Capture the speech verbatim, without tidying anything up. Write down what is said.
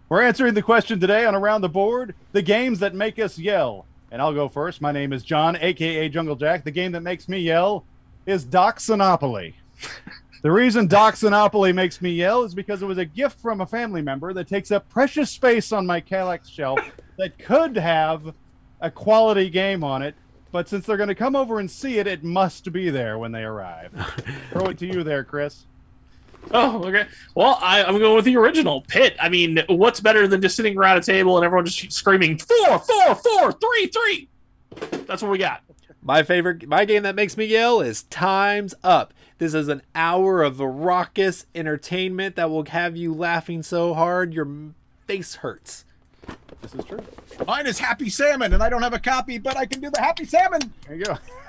We're answering the question today on Around the Board, the games that make us yell. And I'll go first. My name is John, a k a. Jungle Jack. The game that makes me yell is Doxonopoly. The reason Doxonopoly makes me yell is because it was a gift from a family member that takes up precious space on my Kallax shelf that could have a quality game on it. But since they're going to come over and see it, it must be there when they arrive. Throw it to you there, Chris. Oh, okay. Well, I, I'm going with the original Pit. I mean, what's better than just sitting around a table and everyone just screaming four, four, four, three, three? That's what we got. My favorite, my game that makes me yell is Time's Up. This is an hour of raucous entertainment that will have you laughing so hard your face hurts. This is true. Mine is Happy Salmon, and I don't have a copy, but I can do the Happy Salmon. There you go.